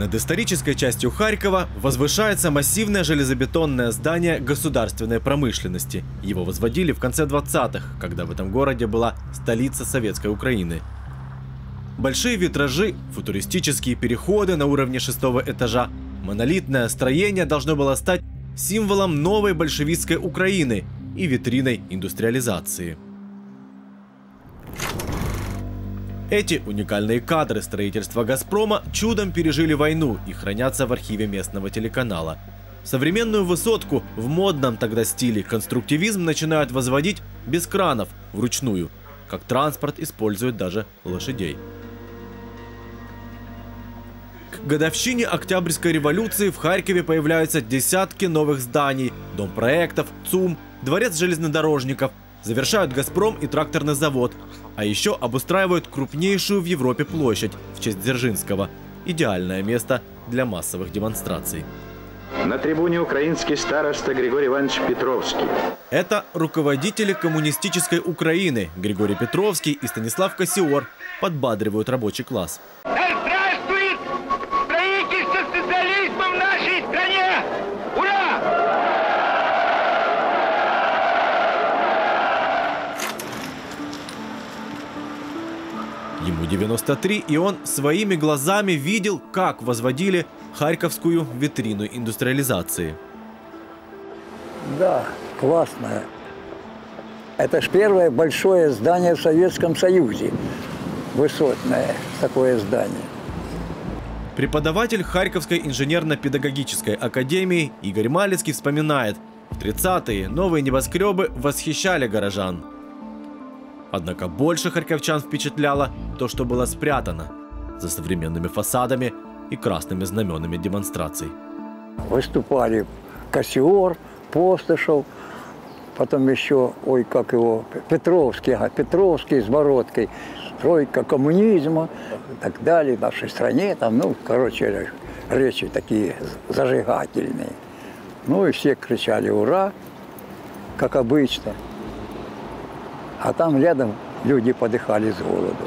Над исторической частью Харькова возвышается массивное железобетонное здание государственной промышленности. Его возводили в конце 20-х, когда в этом городе была столица советской Украины. Большие витражи, футуристические переходы на уровне 6-го этажа, монолитное строение должно было стать символом новой большевистской Украины и витриной индустриализации. Эти уникальные кадры строительства «Газпрома» чудом пережили войну и хранятся в архиве местного телеканала. Современную высотку в модном тогда стиле конструктивизм начинают возводить без кранов, вручную. Как транспорт используют даже лошадей. К годовщине Октябрьской революции в Харькове появляются десятки новых зданий, дом проектов, ЦУМ, дворец железнодорожников. Завершают «Газпром» и тракторный завод. А еще обустраивают крупнейшую в Европе площадь в честь Дзержинского. Идеальное место для массовых демонстраций. На трибуне украинский староста Григорий Иванович Петровский. Это руководители коммунистической Украины Григорий Петровский и Станислав Кассиор подбадривают рабочий класс. Здравствует строительство социализма в нашей стране! Ура! Ему 93, и он своими глазами видел, как возводили харьковскую витрину индустриализации. Да, классное. Это ж первое большое здание в Советском Союзе. Высотное такое здание. Преподаватель Харьковской инженерно-педагогической академии Игорь Малицкий вспоминает, в 30-е новые небоскребы восхищали горожан. Однако больше харьковчан впечатляло то, что было спрятано за современными фасадами и красными знаменами демонстраций. Выступали Кассиор, Постышев, потом еще, Петровский, Петровский с Бородкой, тройка коммунизма и так далее. В нашей стране там, речи такие зажигательные. Ну и все кричали «Ура!», как обычно. А там рядом люди подыхали с голоду.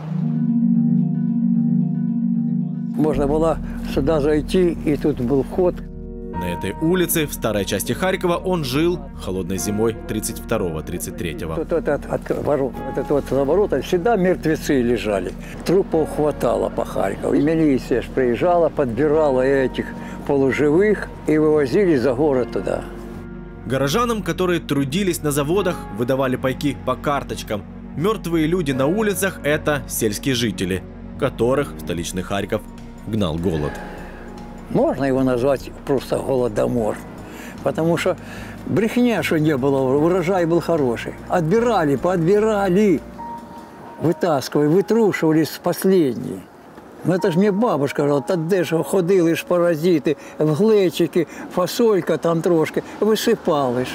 Можно было сюда зайти, и тут был вход. На этой улице, в старой части Харькова, он жил холодной зимой 32-33. Вот за ворота всегда мертвецы лежали. Трупов хватало по Харькову. И милиция ж приезжала, подбирала этих полуживых и вывозили за город туда. Горожанам, которые трудились на заводах, выдавали пайки по карточкам. Мертвые люди на улицах – это сельские жители, которых в столичный Харьков гнал голод. Можно его назвать просто голодомор, потому что брехня, что не было, урожай был хороший. Отбирали, подбирали, вытаскивали, вытрушивали с последней. Ну это ж мне бабушка говорила, та де ж ходили ж паразити, в глечики, фасолька там трошки, висипали ж.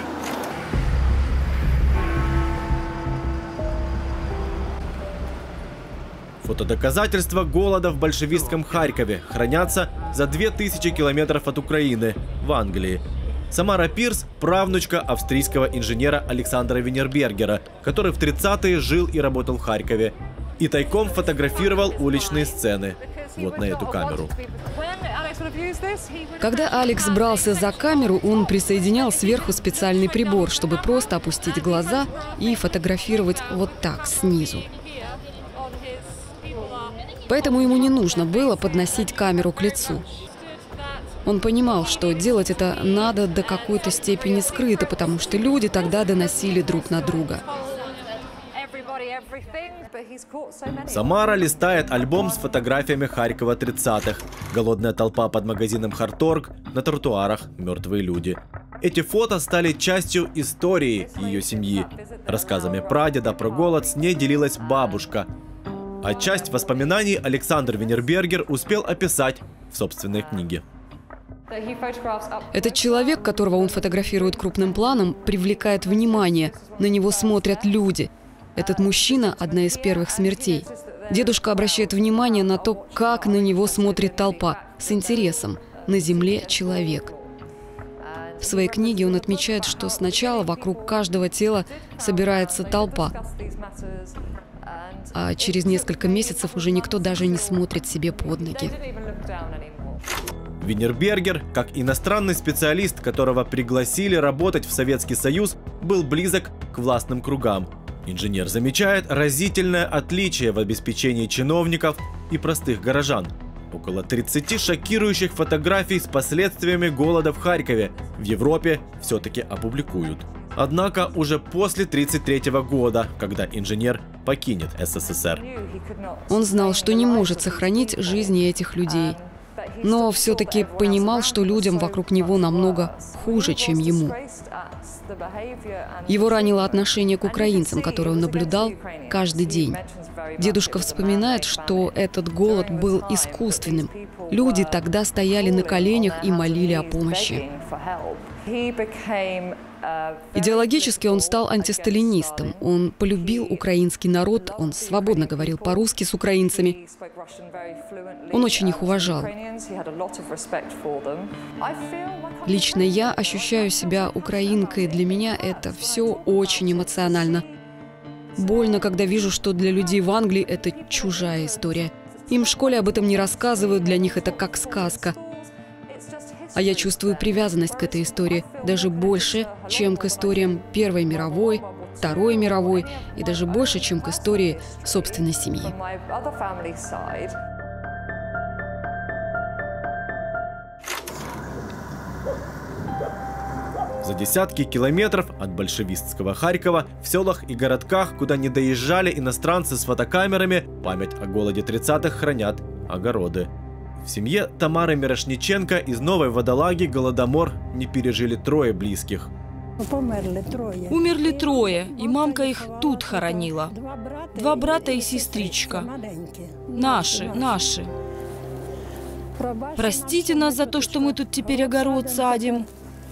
Фотодоказательства голода в большевистском Харькове хранятся за 2000 километров от Украины, в Англии. Самара Пирс – правнучка австрийского инженера Александра Винербергера, который в 30-е жил и работал в Харькове. И тайком фотографировал уличные сцены. Вот на эту камеру. Когда Алекс брался за камеру, он присоединял сверху специальный прибор, чтобы просто опустить глаза и фотографировать вот так, снизу. Поэтому ему не нужно было подносить камеру к лицу. Он понимал, что делать это надо до какой-то степени скрыто, потому что люди тогда доносили друг на друга. Самара листает альбом с фотографиями Харькова 30-х. Голодная толпа под магазином «Харторг», на тротуарах мертвые люди. Эти фото стали частью истории ее семьи. Рассказами прадеда про голод с ней делилась бабушка. А часть воспоминаний Александр Винербергер успел описать в собственной книге. Этот человек, которого он фотографирует крупным планом, привлекает внимание. На него смотрят люди. Этот мужчина – одна из первых смертей. Дедушка обращает внимание на то, как на него смотрит толпа, с интересом. На земле человек. В своей книге он отмечает, что сначала вокруг каждого тела собирается толпа. А через несколько месяцев уже никто даже не смотрит себе под ноги. Виннербергер, как иностранный специалист, которого пригласили работать в Советский Союз, был близок к властным кругам. Инженер замечает разительное отличие в обеспечении чиновников и простых горожан. Около 30 шокирующих фотографий с последствиями голода в Харькове в Европе все-таки опубликуют. Однако уже после 1933 года, когда инженер покинет СССР. Он знал, что не может сохранить жизни этих людей. Но все-таки понимал, что людям вокруг него намного хуже, чем ему. Его ранило отношение к украинцам, которое он наблюдал каждый день. Дедушка вспоминает, что этот голод был искусственным. Люди тогда стояли на коленях и молили о помощи. Идеологически он стал антисталинистом. Он полюбил украинский народ, он свободно говорил по-русски с украинцами. Он очень их уважал. Лично я ощущаю себя украинкой. Для меня это все очень эмоционально. Больно, когда вижу, что для людей в Англии это чужая история. Им в школе об этом не рассказывают, для них это как сказка. А я чувствую привязанность к этой истории даже больше, чем к историям Первой мировой, Второй мировой и даже больше, чем к истории собственной семьи. За десятки километров от большевистского Харькова в селах и городках, куда не доезжали иностранцы с фотокамерами, память о голоде 30-х хранят огороды. В семье Тамары Мирошниченко из Новой Водолаги голодомор не пережили трое близких. Умерли трое, и мамка их тут хоронила. 2 брата и сестричка. Наши. Простите нас за то, что мы тут теперь огород садим.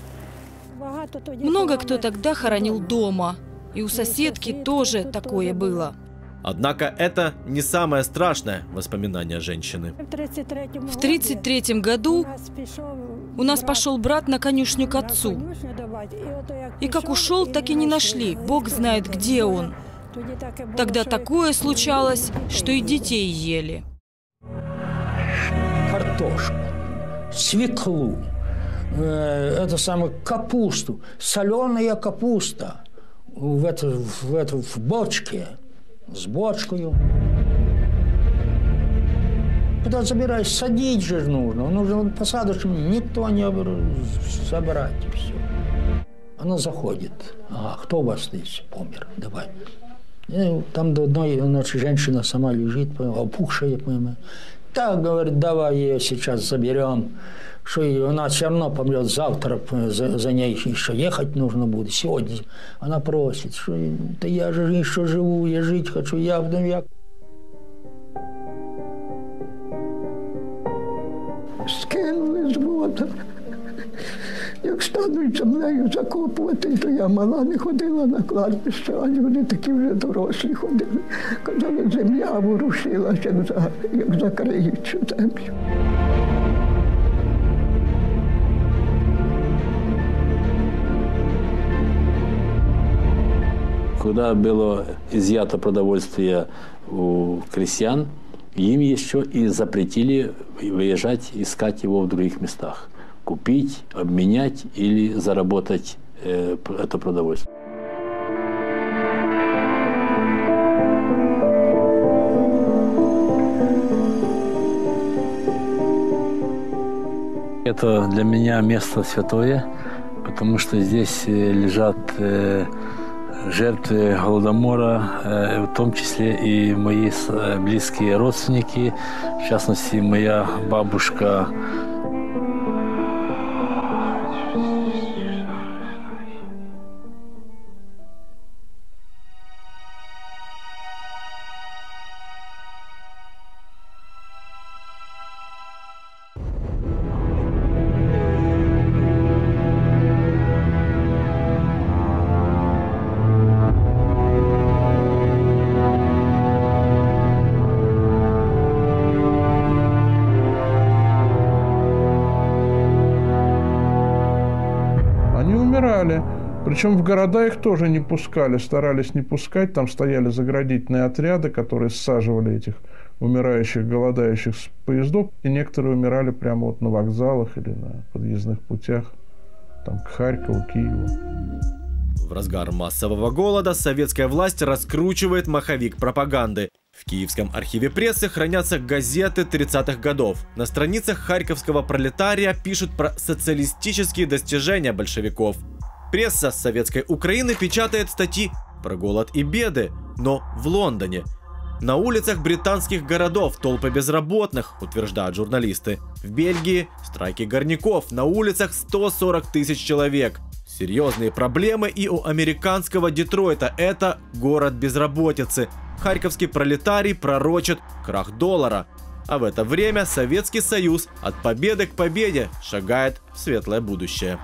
Много кто тогда хоронил дома. И у соседки тоже такое было. Однако это не самое страшное воспоминание женщины. В 1933 году у нас пошел брат на конюшню к отцу. И как ушел, так и не нашли. Бог знает, где он. Тогда такое случалось, что и детей ели. Картошку, свеклу, капусту, соленая капуста в бочке. С бочкою. Куда забираешь? Садить же нужно. Нужно посадочным, никто не забирать, и все. Она заходит. Ага, кто у вас здесь помер? Давай. И там до одной ночи женщина сама лежит, опухшая. Так, говорит, давай ее сейчас заберем. Что она все равно помрет завтра, за ней еще ехать нужно будет. Сегодня она просит, что да я же еще живу, я жить хочу, я вдовья. Скинули з вода. Як стануть землею закопувати, то я мала не ходила на кладбище, а люди такі вже дорослі ходили. Казали, земля ворушилася, як закриють цю землю. Когда было изъято продовольствие у крестьян, им еще и запретили выезжать, искать его в других местах. Купить, обменять или заработать это продовольствие. Это для меня место святое, потому что здесь лежат жертвы Голодомора, в том числе и мои близкие родственники, в частности, моя бабушка. Причем в города их тоже не пускали, старались не пускать. Там стояли заградительные отряды, которые саживали этих умирающих, голодающих с поездов. И некоторые умирали прямо вот на вокзалах или на подъездных путях там, к Харькову, Киеву. В разгар массового голода советская власть раскручивает маховик пропаганды. В Киевском архиве прессы хранятся газеты 30-х годов. На страницах харьковского пролетария пишут про социалистические достижения большевиков. Пресса советской Украины печатает статьи про голод и беды, но в Лондоне. На улицах британских городов толпы безработных, утверждают журналисты. В Бельгии страйки горняков, на улицах 140 тысяч человек. Серьезные проблемы и у американского Детройта. Это город безработицы. Харьковский пролетарий пророчит крах доллара. А в это время Советский Союз от победы к победе шагает в светлое будущее.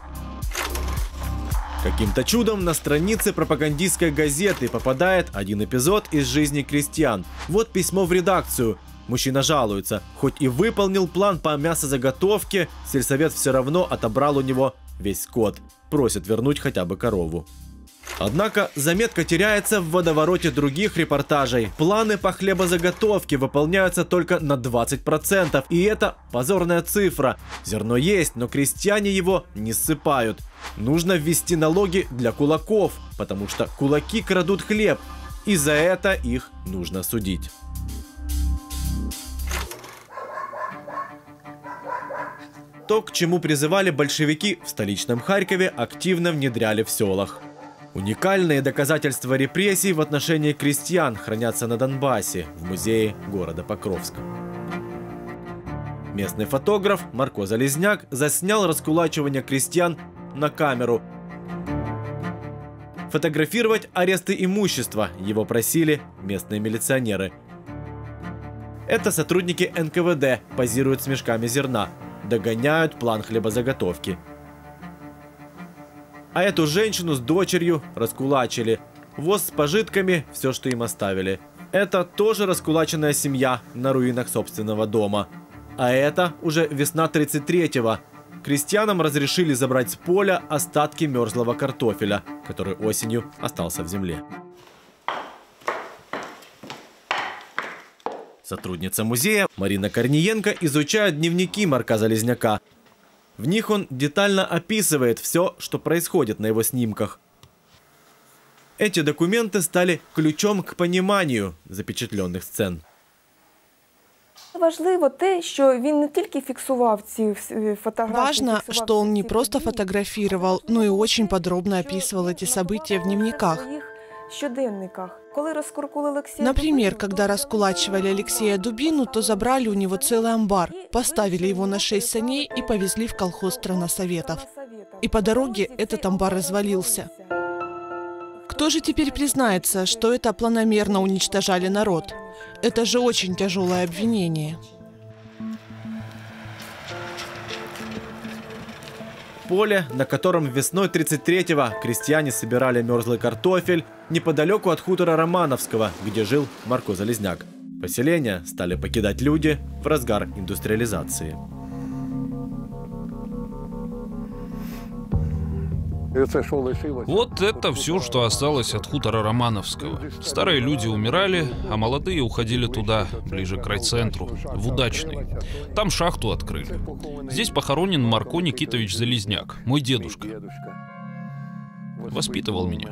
Каким-то чудом на странице пропагандистской газеты попадает один эпизод из жизни крестьян. Вот письмо в редакцию. Мужчина жалуется. Хоть и выполнил план по мясозаготовке, сельсовет все равно отобрал у него весь скот. Просит вернуть хотя бы корову. Однако заметка теряется в водовороте других репортажей. Планы по хлебозаготовке выполняются только на 20%. И это позорная цифра. Зерно есть, но крестьяне его не ссыпают. Нужно ввести налоги для кулаков, потому что кулаки крадут хлеб. И за это их нужно судить. То, к чему призывали большевики в столичном Харькове, активно внедряли в селах. Уникальные доказательства репрессий в отношении крестьян хранятся на Донбассе, в музее города Покровска. Местный фотограф Марко Залезняк заснял раскулачивание крестьян на камеру. Фотографировать аресты имущества его просили местные милиционеры. Это сотрудники НКВД позируют с мешками зерна, догоняют план хлебозаготовки. А эту женщину с дочерью раскулачили. Воз с пожитками – все, что им оставили. Это тоже раскулаченная семья на руинах собственного дома. А это уже весна 33-го. Крестьянам разрешили забрать с поля остатки мерзлого картофеля, который осенью остался в земле. Сотрудница музея Марина Корниенко изучает дневники Марка Залезняка. В них он детально описывает все, что происходит на его снимках. Эти документы стали ключом к пониманию запечатленных сцен. Важливо те, що він не тільки фіксував ці фотографии. Важно, что он не просто фотографировал, но и очень подробно описывал эти события в дневниках. Например, когда раскулачивали Алексея Дубину, то забрали у него целый амбар, поставили его на 6 саней и повезли в колхоз Страна Советов. И по дороге этот амбар развалился. Кто же теперь признается, что это планомерно уничтожали народ? Это же очень тяжелое обвинение. Поле, на котором весной 33-го крестьяне собирали мерзлый картофель, неподалеку от хутора Романовского, где жил Марко Залезняк. Поселение стали покидать люди в разгар индустриализации. Вот это все, что осталось от хутора Романовского. Старые люди умирали, а молодые уходили туда, ближе к райцентру, в Удачный. Там шахту открыли. Здесь похоронен Марко Никитович Залезняк, мой дедушка. Воспитывал меня.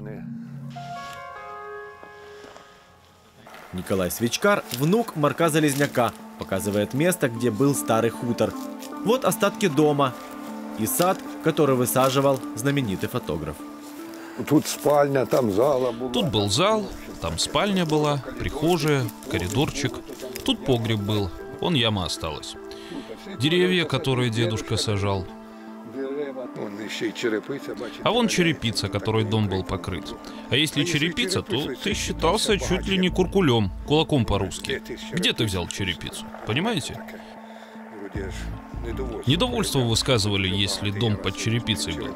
Николай Свечкар, внук Марка Залезняка, показывает место, где был старый хутор. Вот остатки дома и сад, который высаживал знаменитый фотограф. Тут спальня, там зала была. Тут был зал, там спальня была, прихожая, коридорчик. Тут погреб был, вон яма осталась. Деревья, которые дедушка сажал. А вон черепица, которой дом был покрыт. А если черепица, то ты считался чуть ли не куркулем, кулаком по-русски. Где ты взял черепицу? Понимаете? Недовольство высказывали, если дом под черепицей был.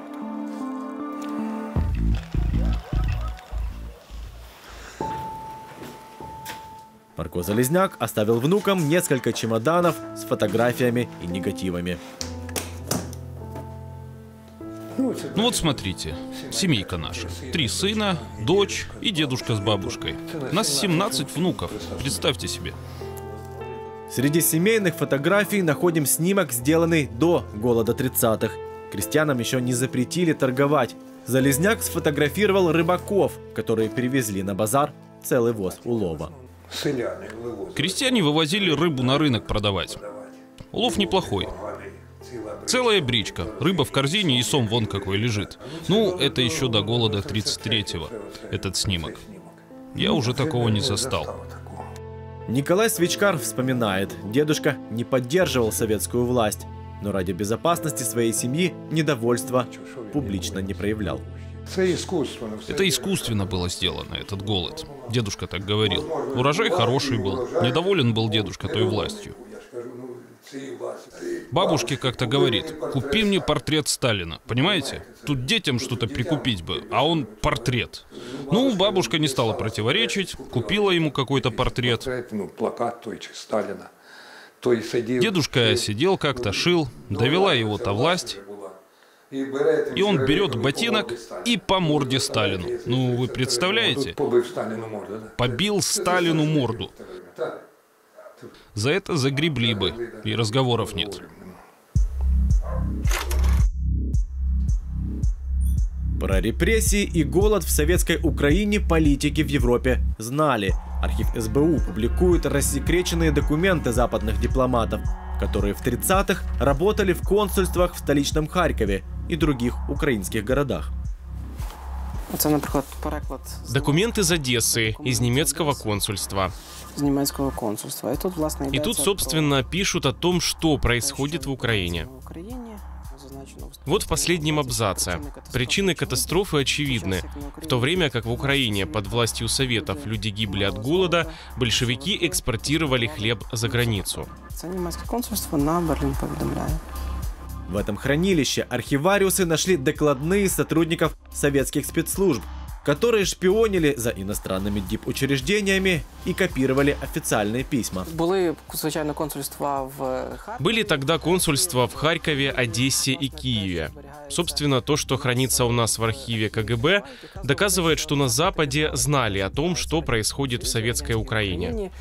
Марко Залезняк оставил внукам несколько чемоданов с фотографиями и негативами. Ну вот смотрите, семейка наша. 3 сына, дочь и дедушка с бабушкой. Нас 17 внуков, представьте себе. Среди семейных фотографий находим снимок, сделанный до голода 30-х. Крестьянам еще не запретили торговать. Залезняк сфотографировал рыбаков, которые привезли на базар целый воз улова. Крестьяне вывозили рыбу на рынок продавать. Улов неплохой. Целая бричка, рыба в корзине и сом вон какой лежит. Ну, это еще до голода 33-го, этот снимок. Я уже такого не застал. Николай Свечкар вспоминает, дедушка не поддерживал советскую власть, но ради безопасности своей семьи недовольства публично не проявлял. Это искусственно было сделано, этот голод. Дедушка так говорил. Урожай хороший был, недоволен был дедушка той властью. Бабушке как-то говорит: купи мне портрет Сталина, понимаете? Тут детям что-то прикупить бы, а он портрет. Ну, бабушка не стала противоречить, купила ему какой-то портрет. Дедушка сидел как-то, шил, довела его-то власть, и он берет ботинок и по морде Сталину. Ну, вы представляете? Побил Сталину морду. За это загребли бы, и разговоров нет. Про репрессии и голод в советской Украине политики в Европе знали. Архив СБУ публикует рассекреченные документы западных дипломатов, которые в 30-х работали в консульствах в столичном Харькове и других украинских городах. Документы из Одессы, из немецкого консульства. И тут, собственно, пишут о том, что происходит в Украине. Вот в последнем абзаце. Причины катастрофы очевидны. В то время как в Украине под властью Советов люди гибли от голода, большевики экспортировали хлеб за границу. В этом хранилище архивариусы нашли докладные сотрудников советских спецслужб, которые шпионили за иностранными дипучреждениями и копировали официальные письма. Были тогда консульства в Харькове, Одессе и Киеве. Собственно, то, что хранится у нас в архиве КГБ, доказывает, что на Западе знали о том, что происходит в советской Украине.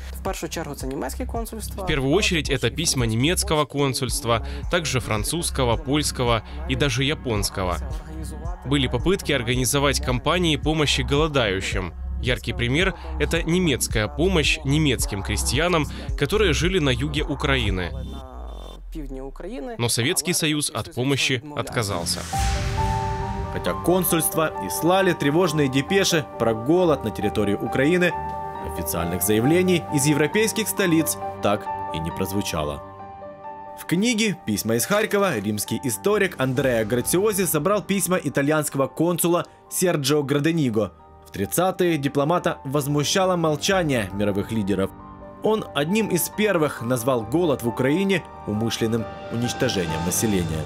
В первую очередь, это письма немецкого консульства, также французского, польского и даже японского. Были попытки организовать кампании помощи голодающим. Яркий пример – это немецкая помощь немецким крестьянам, которые жили на юге Украины. Но Советский Союз от помощи отказался. Хотя консульства и слали тревожные депеши про голод на территории Украины, официальных заявлений из европейских столиц так и не прозвучало. В книге «Письма из Харькова» римский историк Андреа Грациози собрал письма итальянского консула Серджио Градениго. В 30-е дипломата возмущало молчание мировых лидеров. Он одним из первых назвал голод в Украине умышленным уничтожением населения.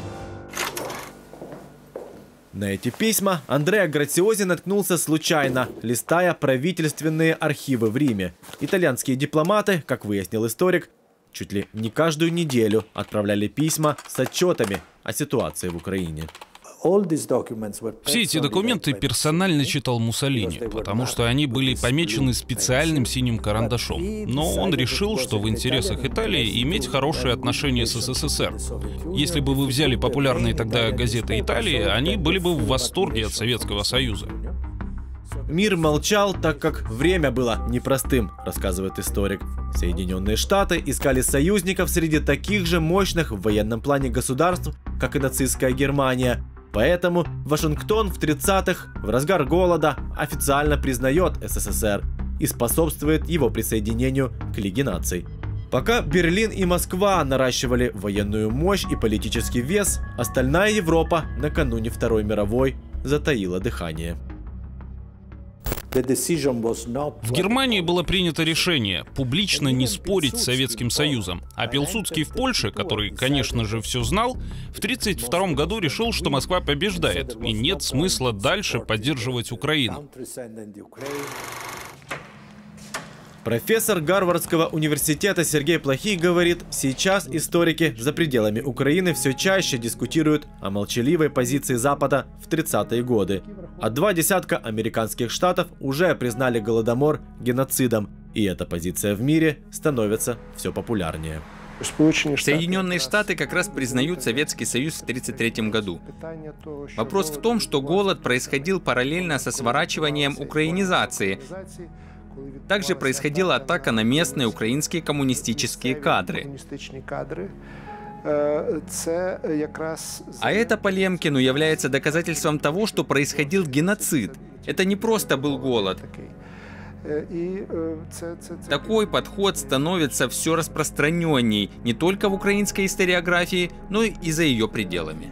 На эти письма Андреа Грациози наткнулся случайно, листая правительственные архивы в Риме. Итальянские дипломаты, как выяснил историк, чуть ли не каждую неделю отправляли письма с отчетами о ситуации в Украине. Все эти документы персонально читал Муссолини, потому что они были помечены специальным синим карандашом. Но он решил, что в интересах Италии иметь хорошие отношения с СССР. Если бы вы взяли популярные тогда газеты Италии, они были бы в восторге от Советского Союза. Мир молчал, так как время было непростым, рассказывает историк. Соединенные Штаты искали союзников среди таких же мощных в военном плане государств, как и нацистская Германия. Поэтому Вашингтон в 30-х, в разгар голода, официально признает СССР и способствует его присоединению к Лиге наций. Пока Берлин и Москва наращивали военную мощь и политический вес, остальная Европа накануне Второй мировой затаила дыхание. В Германии было принято решение публично не спорить с Советским Союзом, а Пилсудский в Польше, который, конечно же, все знал, в 1932 году решил, что Москва побеждает, и нет смысла дальше поддерживать Украину. Профессор Гарвардского университета Сергей Плохий говорит, сейчас историки за пределами Украины все чаще дискутируют о молчаливой позиции Запада в 30-е годы. А 2 десятка американских штатов уже признали Голодомор геноцидом, и эта позиция в мире становится все популярнее. Соединенные Штаты как раз признают Советский Союз в 1933 году. Вопрос в том, что голод происходил параллельно со сворачиванием украинизации. Также происходила атака на местные украинские коммунистические кадры. А это, по Лемкину, является доказательством того, что происходил геноцид. Это не просто был голод. Такой подход становится все распространенней не только в украинской историографии, но и за ее пределами.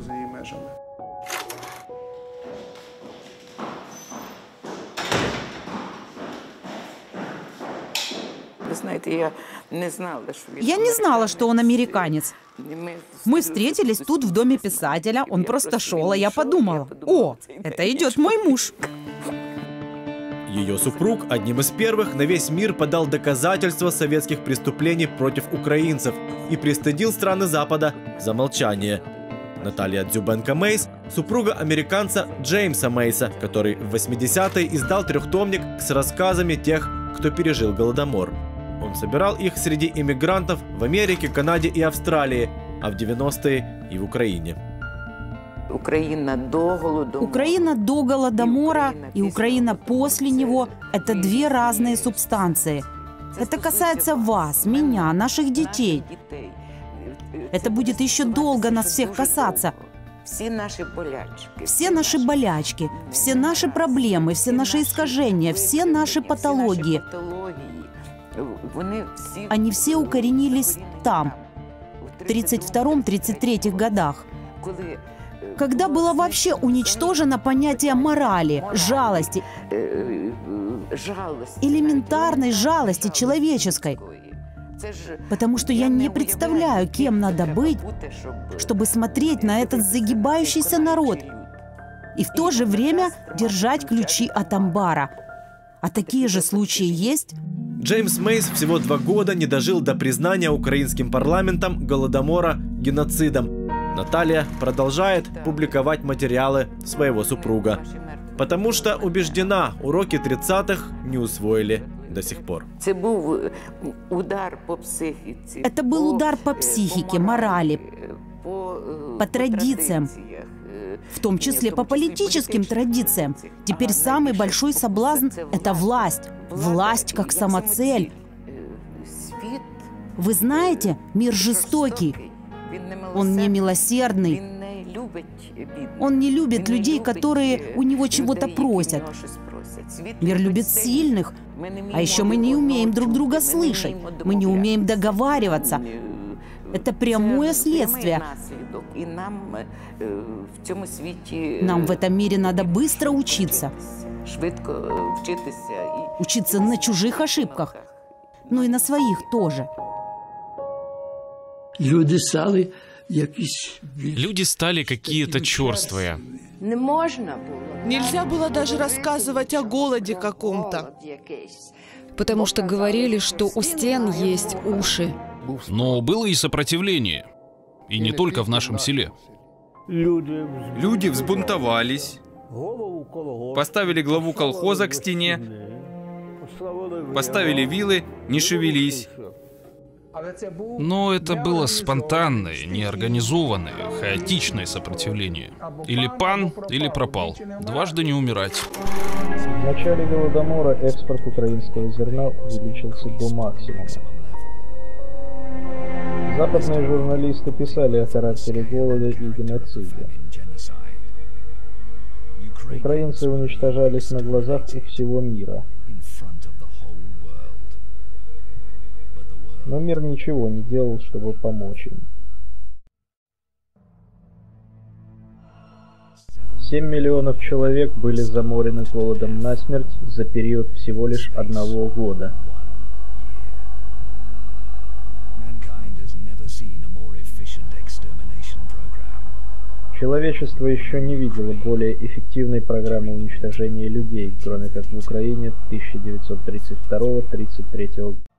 Я не знала, что он американец. Мы встретились тут в доме писателя, он просто шел, а я подумала: о, это идет мой муж. Ее супруг одним из первых на весь мир подал доказательства советских преступлений против украинцев и пристыдил страны Запада за молчание. Наталья Дзюбенко-Мейс – супруга американца Джеймса Мейса, который в 80-е издал 3-томник с рассказами тех, кто пережил Голодомор. Он собирал их среди иммигрантов в Америке, Канаде и Австралии, а в 90-е и в Украине. Украина до Голодомора и Украина после него – это 2 разные субстанции. Это касается вас, меня, наших детей. Это будет еще долго нас всех касаться. Все наши болячки, все наши проблемы, все наши искажения, все наши патологии. Они все укоренились там, в 1932-1933 годах, когда было вообще уничтожено понятие морали, жалости, элементарной жалости человеческой. Потому что я не представляю, кем надо быть, чтобы смотреть на этот загибающийся народ и в то же время держать ключи от амбара. А такие же случаи есть? Джеймс Мейс всего 2 года не дожил до признания украинским парламентом Голодомора геноцидом. Наталья продолжает публиковать материалы своего супруга, потому что убеждена, уроки 30-х не усвоили до сих пор. Это был удар по психике, морали, по традициям, в том числе по политическим традициям. Теперь самый большой соблазн – это власть. Власть как самоцель. Вы знаете, мир жестокий. Он не милосердный. Он не любит людей, которые у него чего-то просят. Мир любит сильных. А еще мы не умеем друг друга слышать. Мы не умеем договариваться. Это прямое следствие. Нам в этом мире надо быстро учиться. Учиться на чужих ошибках, но и на своих тоже. Люди стали какие-то черствые. Нельзя было даже рассказывать о голоде каком-то. Потому что говорили, что у стен есть уши. Но было и сопротивление. И не только в нашем селе. Люди взбунтовались, поставили главу колхоза к стене, поставили вилы, не шевелись. Но это было спонтанное, неорганизованное, хаотичное сопротивление. Или пан, или пропал. Дважды не умирать. В начале Голодомора экспорт украинского зерна увеличился до максимума. Западные журналисты писали о характере голода и геноцида. Украинцы уничтожались на глазах у всего мира. Но мир ничего не делал, чтобы помочь им. 7 миллионов человек были заморены голодом насмерть за период всего лишь 1 года. Человечество еще не видело более эффективной программы уничтожения людей, кроме как в Украине 1932-1933 года.